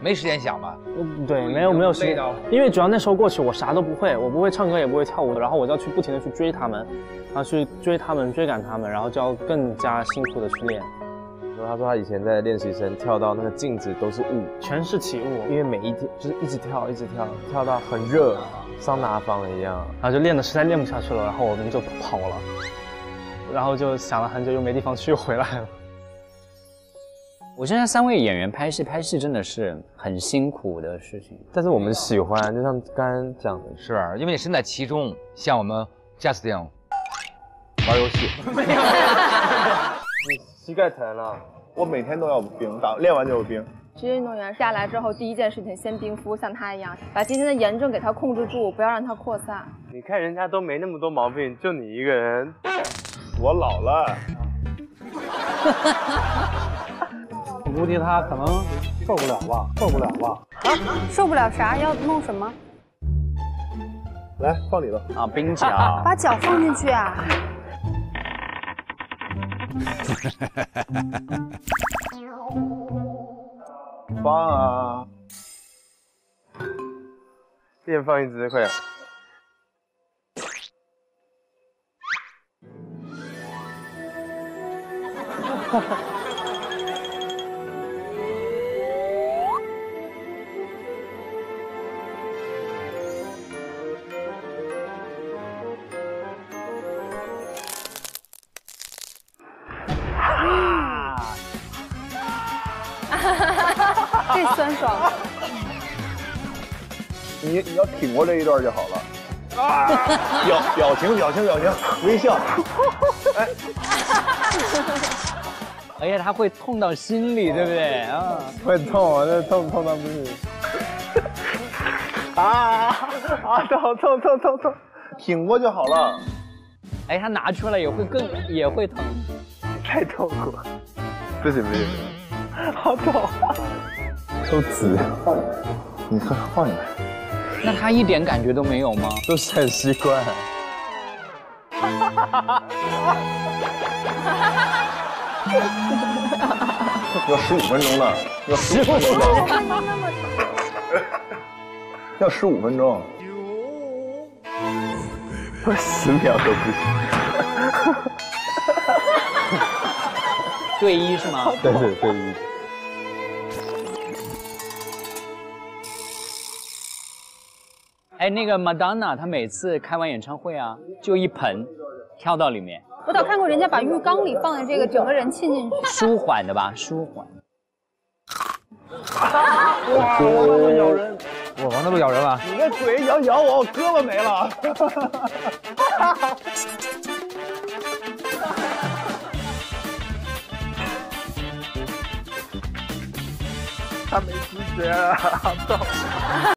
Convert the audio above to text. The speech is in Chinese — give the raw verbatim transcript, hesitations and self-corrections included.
没时间想吧？ 嗯，对，没有没有时间，因为主要那时候过去我啥都不会，我不会唱歌也不会跳舞，然后我就要去不停的去追他们，然后去追他们追赶他们，然后就要更加辛苦的去练。 他说他以前在练习生跳到那个镜子都是雾， 全是起雾， 因为每一天就是一直跳一直跳，跳到很热，桑拿房一样， 然后就练的实在练不下去了，然后我们就跑了，然后就想了很久又没地方去，又回来了。 我现在三位演员拍戏，拍戏真的是很辛苦的事情， 但是我们喜欢，就像刚刚讲的， 是因为你身在其中，像我们 Justin 玩游戏， 你膝盖疼了，我每天都要冰，打练完就有冰。 职业运动员下来之后，第一件事情先冰敷，像他一样，把今天的炎症给他控制住，不要让它扩散。 你看人家都没那么多毛病，就你一个人，我老了。 我估计他可能受不了吧，受不了吧？ 啊，受不了啥？要弄什么？ 来，放你了啊，冰脚， 把脚放进去啊！ 放啊！ 练放一只，快点！ 这酸爽的。 你你要挺过这一段就好了。啊！表表情表情表情，微笑。哎， 而且他会痛到心里，对不对啊？ 会痛啊，这痛痛到不行。 啊啊！痛痛痛痛痛，挺过就好了。 哎，他拿出来也会更也会疼， 太痛苦了。 不行不行， 好痛。 都紫， 你快换一个。 那他一点感觉都没有吗？ 都是很习惯。 要十五分钟呢，要十五分钟呢，要十五分钟， 我十秒都不行。 对一是吗？ 对对对一。 哎，那个 Madonna 她每次开完演唱会啊，就一盆跳到里面。 我倒看过人家把浴缸里放的这个，整个人浸进去， 舒缓的吧，舒缓。 哇，王大陆咬人！ 我王大陆咬人了！ 你那嘴咬咬我，我胳膊没了。他没知觉，好痛。